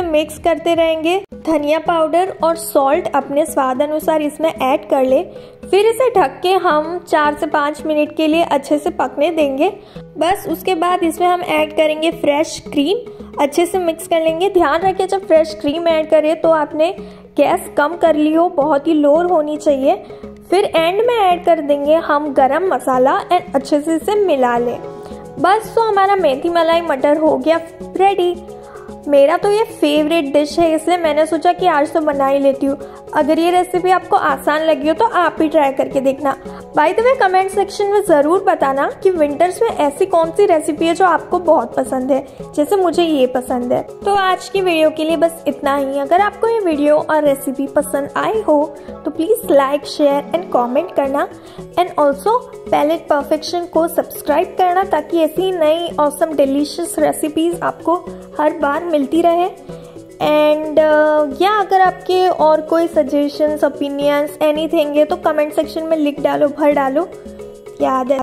Mix करते रहेंगे। धनिया पाउडर और सॉल्ट अपने स्वाद अनुसार इसमें ऐड कर ले। फिर इसे ढक के हम 4 से 5 मिनट के लिए अच्छे से पकने देंगे। बस उसके बाद इसमें हम ऐड करेंगे फ्रेश क्रीम। अच्छे से मिक्स कर लेंगे। ध्यान रखें जब फ्रेश क्रीम ऐड करें तो आपने गैस कम कर ली हो, बहुत ही लो होनी चाहिए। फिर एंड में ऐड कर देंगे हम गरम मसाला एंड अच्छे से इसे मिला लें। बस तो हमारा मेथी मलाई मटर हो गया रेडी। मेरा तो ये फेवरेट डिश है, इसलिए मैंने सोचा कि आज तो बना ही लेती हूँ। अगर ये रेसिपी आपको आसान लगी हो तो आप भी ट्राई करके देखना। By the way comment section में ज़रूर बताना कि विंटर्स में ऐसी कौन सी रेसिपी है जो आपको बहुत पसंद है, जैसे मुझे ये पसंद है। तो आज की वीडियो के लिए बस इतना ही। अगर आपको ये वीडियो और रेसिपी पसंद आई हो तो please like, share and comment करना एंड ऑल्सो पैलेट परफेक्शन को सब्सक्राइब करना, ताकि ऐसी नई ऑसम डिलीशियस रेसिपीज़ आपको हर बार मिलती रहे। एंड या अगर आपके और कोई सजेशंस, ओपिनियंस, एनीथिंग है तो कमेंट सेक्शन में लिख डालो, भर डालो। याद है